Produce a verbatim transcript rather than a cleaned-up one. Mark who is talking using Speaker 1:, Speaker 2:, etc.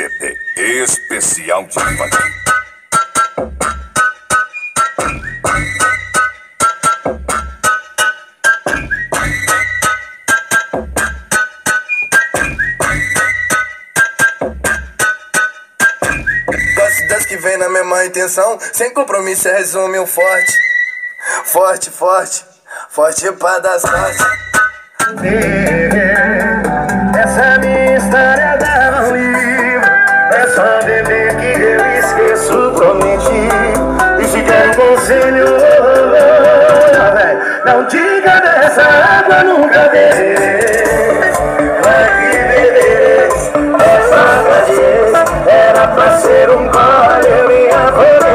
Speaker 1: C D especial de funk.
Speaker 2: Gosto das que vem na mesma intenção, sem compromisso é resume um forte. Forte, forte, forte pra dar sorte.
Speaker 3: Essa minha história dá um livro. É só beber que eu esqueço, prometi. E se quer um conselho, não diga dessa água nunca beber. Vai que beber, é só fazer. Era pra ser um gole, eu me afoguei.